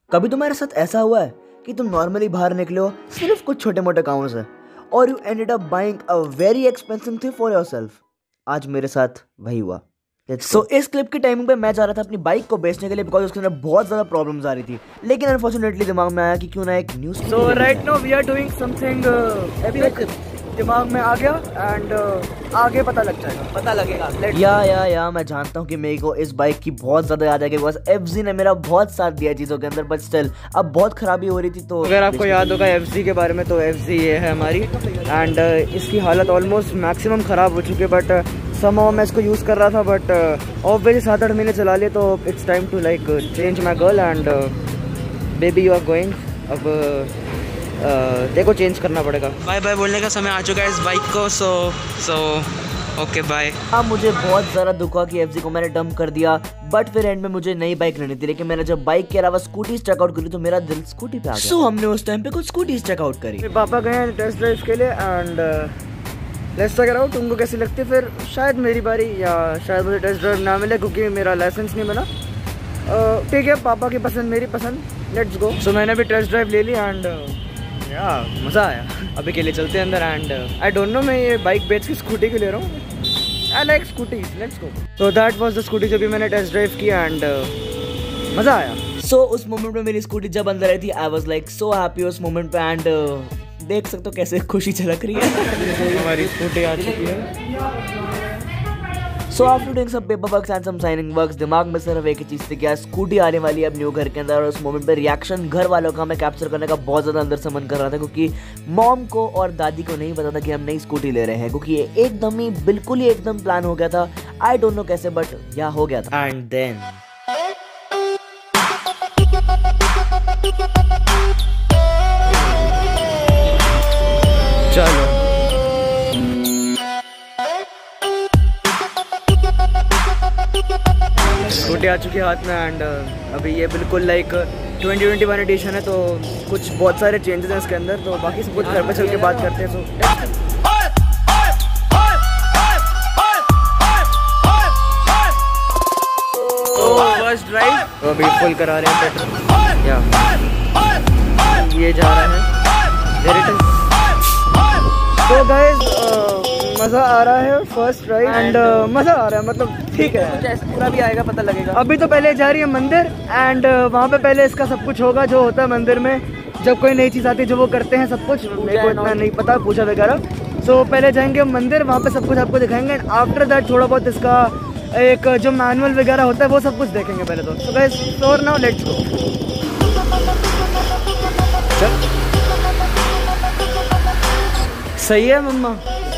कभी तुम्हारे साथ ऐसा हुआ है कि तुम नॉर्मली बाहर निकले हो सिर्फ कुछ छोटे मोटे कामों से और you ended up buying a very expensive thing for yourself? आज मेरे साथ वही हुआ। सो इस क्लिप की टाइमिंग पे मैं जा रहा था अपनी बाइक को बेचने के लिए बिकॉज उसके अंदर बहुत ज़्यादा प्रॉब्लम्स आ रही थी, लेकिन अनफॉर्चुनेटली दिमाग में आया कि क्यों ना एक news. So right now we are doing something दिमाग में आ गया एंड आगे पता लग जाएगा, पता लगेगा। या मैं जानता हूँ कि मेरे को इस बाइक की बहुत ज़्यादा याद है कि बस एफजी ने मेरा बहुत साथ दिया चीज़ों के अंदर, बट स्टिल अब बहुत खराबी हो रही थी। तो अगर आपको याद होगा एफजी के बारे में, तो एफजी ये है हमारी एंड इसकी हालत ऑलमोस्ट मैक्सिमम ख़राब हो चुकी है, बट समहाउ मैं इसको यूज़ कर रहा था, बट ऑब्वियसली 7-8 महीने चला लिए, तो it's time to like change my girl and baby you are going. अब देखो चेंज करना पड़ेगा। बाय बाय बोलने का समय आ चुका है इस बाइक को। So okay bye. अब मुझे बहुत ज़्यादा दुख हुआ कि एफजी को मैंने डंप कर दिया, बट फिर एंड में मुझे नई बाइक लेनी थी, लेकिन मैंने जब बाइक के अलावा स्कूटीज चेकआउट करी तो मेरा दिल स्कूटी पे आ गया। सो हमने उस टाइम पे कुछ स्कूटीज चेकआउट करी। मेरे पापा गए हैं टेस्ट ड्राइव के लिए and let's check it out. तुमको कैसी लगती है? फिर शायद मेरी बारी या शायद मुझे टेस्ट ड्राइव ना मिले क्योंकि मेरा लाइसेंस नहीं बना। ठीक है, पापा की पसंद मेरी पसंद, लेट्स गो। सो मैंने भी टेस्ट ड्राइव ले ली एंड मज़ा आया। अभी के लिए चलते हैं अंदर एंड आई डोंट नो, मैं ये बाइक बेच के स्कूटी के ले रहा हूँ। I like scooties, let's go. So that was the scooty जो भी मैंने टेस्ट ड्राइव किया एंड मज़ा आया। सो उस मोमेंट में मेरी स्कूटी जब अंदर आई थी, I was like so happy उस मोमेंट पे एंड देख सकते हो कैसे खुशी झलक रही है। हमारी स्कूटी आ चुकी है। So after doing some paper works and some signing works, दिमाग में सिर्फ एक ही चीज़ थी क्या स्कूटी आने वाली है अब न्यू घर के अंदर, और उस मोमेंट पे रिएक्शन घर वालों का मैं कैप्चर करने का बहुत ज़्यादा अंदर से मन कर रहा था, क्योंकि मॉम को और दादी को नहीं पता था कि हम नई स्कूटी ले रहे हैं, क्योंकि ये एकदम ही बिल्कुल ही एकदम प्लान हो गया था। आई डोंट नो कैसे, बट या हो गया था। एंड देन चलो स्कूटी आ चुकी है हाथ में एंड अभी ये बिल्कुल लाइक 2021 एडिशन है, तो कुछ बहुत सारे चेंजेस हैं इसके अंदर, तो बाकी सब कुछ घर पे चल के बात करते हैं। तो फर्स्ट ड्राइव तो अभी फुल करा रहे हैं पेट्रोल, या ये जा रहा है। तो गाइस मज़ा आ रहा है फर्स्ट ड्राइव एंड मज़ा आ रहा है, मतलब ठीक है, पूरा भी आएगा पता लगेगा। अभी तो पहले जा रही है मंदिर एंड वहाँ पे पहले इसका सब कुछ होगा जो होता है मंदिर में, जब कोई नई चीज़ आती है जो वो करते हैं सब कुछ, मेरे को इतना नहीं पता पूछा वगैरह। सो पहले जाएंगे मंदिर, वहाँ पे सब कुछ आपको दिखाएंगे एंड आफ्टर दैट थोड़ा बहुत इसका एक जो मैनुअल वगैरह होता है वो सब कुछ देखेंगे पहले तो। So guys for now let's go. सही है मम्मा?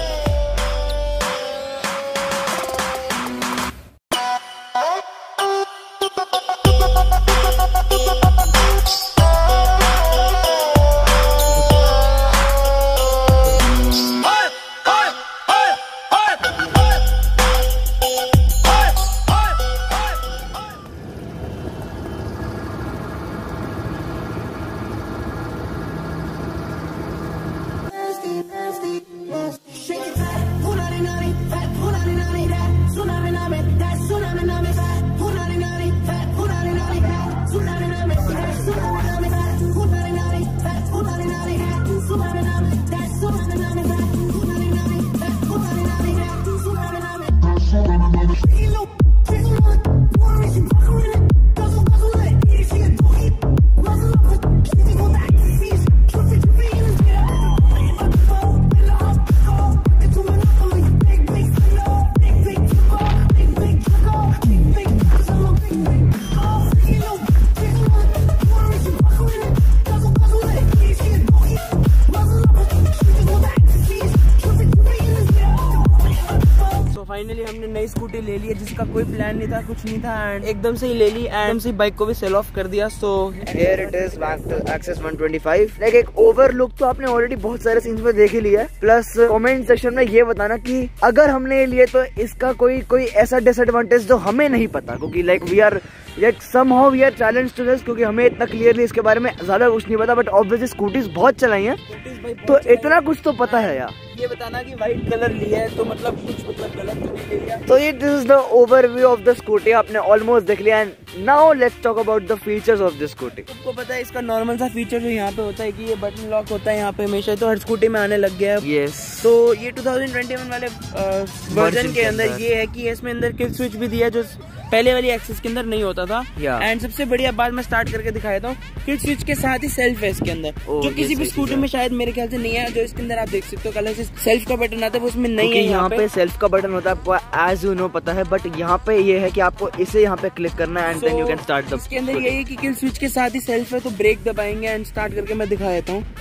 फाइनली हमने नई स्कूटी ले ली है जिसका कोई प्लान नहीं था, कुछ नहीं था एंड एकदम से ही ले ली एंड एकदम से बाइक को भी सेल ऑफ कर दिया। So here it is Access 125। Like एक ओवरलुक तो आपने ऑलरेडी बहुत सारे सीन्स में देख ही लिया है, प्लस कमेंट सेक्शन में ये बताना कि अगर हमने ये लिए तो इसका कोई ऐसा डिसएडवांटेज जो हमें नहीं पता, क्योंकि like we are somehow we are challenged to this, क्योंकि हमें इतना क्लियरली इसके बारे में ज्यादा कुछ नहीं पता, बट ऑब्वियसली स्कूटीज बहुत चलाई हैं तो इतना कुछ तो पता है यार। ये बताना कि व्हाइट कलर लिया है तो मतलब कुछ मतलब गलत तो नहीं लिया। तो ये this is the overview of the scooty, आपने ऑलमोस्ट देख लिया and now let's talk about the features of this scooty. आपको पता है इसका नॉर्मल सा फीचर जो यहाँ पे होता है कि ये बटन लॉक होता है यहाँ पे हमेशा, तो हर स्कूटी में आने लग गया है। यस। तो ये 2021 वाले वर्जन के अंदर ये है कि इसमें अंदर किल स्विच भी दिया है जो पहले वाली एक्सेस के अंदर नहीं होता था। एंड सबसे बढ़िया बात मैं स्टार्ट करके दिखाता हूँ, किल स्विच के साथ ही सेल्फ है इसके अंदर, जो किसी भी स्कूटी में शायद मेरे ख्याल से नहीं है। जो इसके अंदर आप देख सकते हो कलर से सेल्फ का बटन आता है वो उसमें नहीं है। यहाँ पे सेल्फ का बटन होता है आपको एज यू नो पता है, बट यहाँ पे ये है कि आपको इसे यहाँ पे क्लिक करना है and then you can start the. इसके अंदर यही है कि किल स्विच के साथ ही सेल्फ है, तो ब्रेक दबाएंगे एंड स्टार्ट करके मैं दिखा देता हूँ।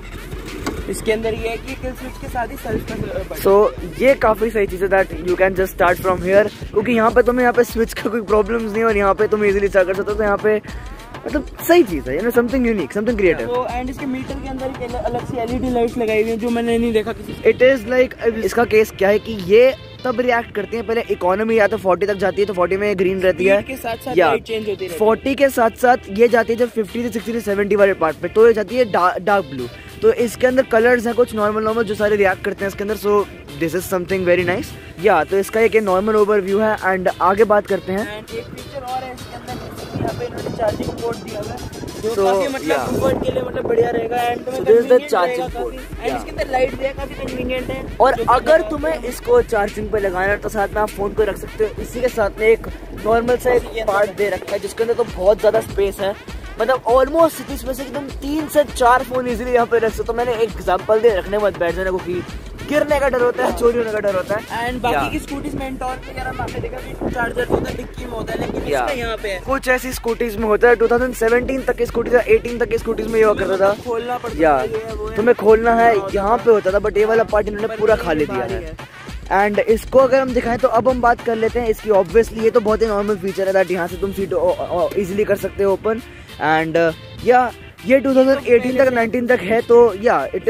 इसके अंदर ये है कि किल स्विच के साथ ही सेल्फ का। सो ये काफी सही चीज है that you can just start from here, क्योंकि यहाँ पे तुम्हें यहाँ पे स्विच का कोई प्रॉब्लम्स नहीं और यहाँ पे तुम इजीली स्टार्ट कर सकते हो। तो यहाँ पे मतलब सही चीज है, you know something unique, something creative. तो एंड इसके मीटर के अंदर एक अलग सी एलईडी लाइट्स लगाई हुई है जो मैंने नहीं देखा किसी। इट इज लाइक इसका केस क्या है कि ये तब रिएक्ट करती है, पहले इकोनॉमी या तो 40 तक जाती है तो 40 में ग्रीन रहती है के साथ साथ या लाइट चेंज होती है। 40 के साथ साथ ये जाती है जब 50 से 60 से 70 वाले पार्ट पे, तो ये जाती है डार्क ब्लू। तो इसके अंदर कलर्स हैं कुछ नॉर्मल जो सारे रिएक्ट करते हैं इसके अंदर। So this is something very nice. या तो इसका एक नॉर्मल ओवरव्यू है एंड आगे बात करते हैं। एंड एक फीचर और है इसके अंदर, यहाँ पे इन्होंने चार्जिंग पोर्ट दिया हुआ है जो So, काफी मतलब कंफर्ट के लिए मतलब बढ़िया रहेगा। एंड तुम्हें this is the convenient charging रहेगा port. काफी। एंड इसके अंदर लाइट भी है, काफी कन्वीनियंट है। और अगर तुम्हें इसको चार्जिंग पे लगाना है तो साथ में आप फोन को रख सकते हो। इसी के साथ में एक नॉर्मल सा एक पार्ट दे रखा है जिसके अंदर तो बहुत ज्यादा स्पेस है, मतलब ऑलमोस्ट इतनी स्पेस है कि तुम 3 से 4 फोन इजीली यहाँ पे रख सकते हो। तो मैंने एक एग्जांपल दे रखने मत बैठ जाने को कि गिरने का डर होता है, चोरी होने का डर होता है। एंड बाकी की स्कूटीज में टॉर्क वगैरह आपने देखा कि चार्जर होता है डिक्की में होता है, लेकिन इसका यहाँ पे है। कुछ ऐसी स्कूटीज में होता है 2017 तक की स्कूटीज, 18 तक की स्कूटीज में ये हुआ करता था, खोलना पड़ता या है, तुम्हें खोलना है यहाँ पे होता था, बट ये वाला पार्ट इन्होंने पूरा खाली दिया है। एंड इसको अगर हम दिखाएं तो अब हम बात कर लेते हैं इसकी। ऑब्वियसली ये तो बहुत ही नॉर्मल फीचर है दैट यहाँ से तुम सीट इजीली कर सकते हो ओपन। एंड या ये 2018 तक 19 तक है, तो yeah it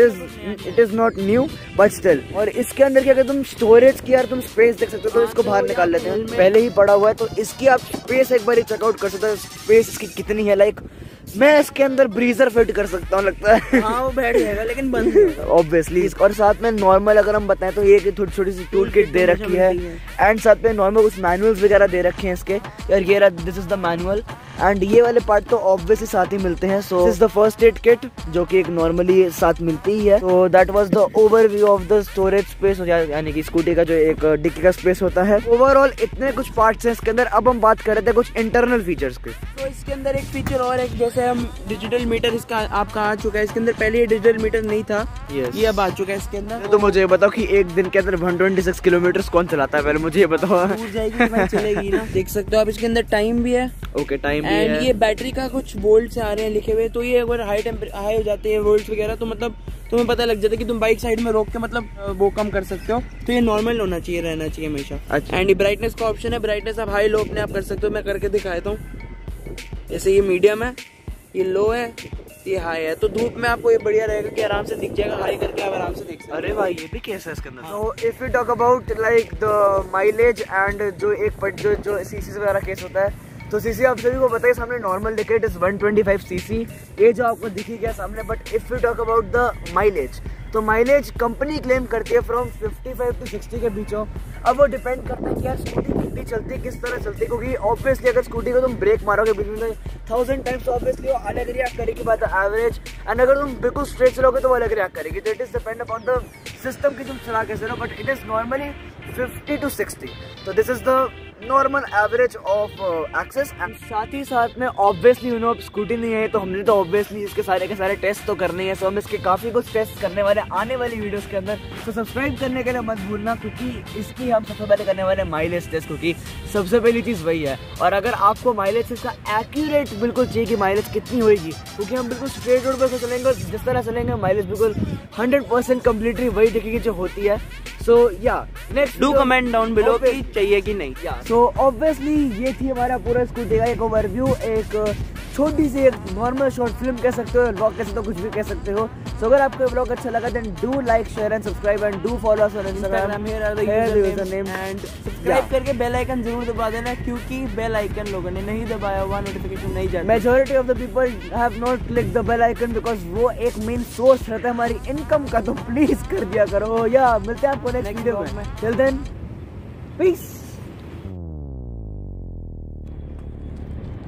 is not new but still. और इसके अंदर क्या, अगर तुम स्टोरेज की यार तुम स्पेस देख सकते हो तो इसको बाहर निकाल लेते हैं, पहले ही पड़ा हुआ है तो इसकी आप स्पेस एक बार चेकआउट कर सकते हो। स्पेस इसकी कितनी है, लाइक मैं इसके अंदर ब्रीजर फिट कर सकता हूँ लगता है। हाँ वो बैठ जाएगा लेकिन बंद है ऑब्वियसली। और साथ में नॉर्मल अगर हम बताएं तो ये थोड़ी छोटी सी टूल किट दे रखी है एंड साथ में नॉर्मल कुछ मैनुअल्स वगैरह दे रखे हैं इसके। यार ये this is the manual and ये वाले पार्ट तो ऑब्वियसली साथ ही मिलते हैं। So this is the first aid kit जो कि एक नॉर्मली साथ मिलती ही है। तो that was the overview of the storage space, यानी कि स्कूटी का जो एक डिक्की का स्पेस होता है। ओवरऑल इतने कुछ पार्ट्स हैं इसके अंदर। अब हम बात कर रहे थे कुछ इंटरनल फीचर्स के। तो इसके अंदर एक फीचर और है, जैसे हम डिजिटल मीटर इसका आपका आ चुका है। इसके अंदर पहले ये डिजिटल मीटर नहीं था, ये अब आ चुका है इसके अंदर। तो मुझे बताओ कि एक दिन के अंदर 126 किलोमीटर कौन चलाता है, पहले मुझे ये बताओ। दूर जाएगी तो चलेगी ना। देख सकते हो आप इसके अंदर टाइम भी है। ओके टाइम भी एंड है। ये बैटरी का कुछ वोल्ट्स आ रहे हैं लिखे हुए, तो ये अगर हाई हो जाते हैं वोल्ट्स वगैरह तो मतलब तुम्हें पता लग जाता है कि तुम बाइक साइड में रोक के मतलब वो कम कर सकते हो। तो ये नॉर्मल होना चाहिए, रहना चाहिए हमेशा। अच्छा। एंड ये ब्राइटनेस का ऑप्शन है, ब्राइटनेस आप हाई लो अपने आप कर सकते हो। मैं करके दिखाता हूँ। जैसे ये मीडियम है, ये लो है, ये हाई है, तो धूप में आपको ये बढ़िया रहेगा कि आराम से दिख जाएगा। हाई करके आप आराम से देख सकते हो। अरे भाई ये भी केस है इसके अंदर। तो if you talk about like the mileage and जो जो सीसी वगैरह केस होता है, तो सीसी आप सभी को बताइए सामने नॉर्मल दिखे इट इज 125 सीसी, ये जो आपको दिखी गया सामने। But if you talk about the mileage, तो माइलेज कंपनी क्लेम करती है फ्रॉम 55 to 60 के बीचों। अब वो डिपेंड करता है कि यार स्कूटी कितनी चलती है, किस तरह चलती है, क्योंकि ऑब्वियसली अगर स्कूटी को तुम ब्रेक मारोगे बीच में 1000 टाइम्स तो ऑब्वियसली वो अलग रिएक्ट करेगी बात है एवरेज। एंड अगर तुम बिल्कुल स्ट्रेट चलोगे तो वो अलग रिएक्ट करेगी। तो it is depend upon the system की तुम चला कैसे रहो, but it is normally 50 to 60। तो this is the normal average of Access. And साथ ही साथ में ऑब्वियसली यू नो अब स्कूटी नहीं है तो हमने तो ऑब्वियसली इसके सारे के सारे टेस्ट तो करने हैं। सो हम इसके काफ़ी कुछ टेस्ट करने वाले आने वाली वीडियोस के अंदर। तो सब्सक्राइब करने के लिए मत भूलना, क्योंकि इसकी हम सबसे पहले करने वाले माइलेज टेस्ट, क्योंकि सबसे पहली चीज़ वही है। और अगर आपको माइलेज इसका एक्यूरेट बिल्कुल चाहिए कि माइलेज कितनी होगी, क्योंकि हम बिल्कुल स्ट्रेट रोड पर चलेंगे और जिस तरह चलेंगे माइलेज बिल्कुल 100% कम्प्लीटली वही दिखेगी जो होती है। So yeah next do comment down below कि चाहिए कि नहीं। सो ऑब्वियसली ये थी हमारा पूरा स्कूटी का एक ओवरव्यू, एक छोटी सी एक नॉर्मल शॉर्ट फिल्म कह सकते हो, व्लॉग कह सकते हो, कुछ भी कह सकते हो। सो अगर आपको व्लॉग अच्छा लगा then do like share and subscribe and do follow us on Instagram. Here are the username and subscribe करके बेल आइकन जरूर दबा देना, क्योंकि बेल आइकन लोगों ने नहीं दबाया हुआ, नोटिफिकेशन नहीं जाता। Majority of the people have not click the bell icon because वो एक मेन सोर्स रहता है हमारी इनकम का, तो प्लीज कर दिया करो। या मिलते हैं आपको नेक्स्ट वीडियो में। Till then peace.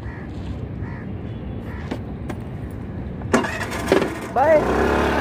बाय।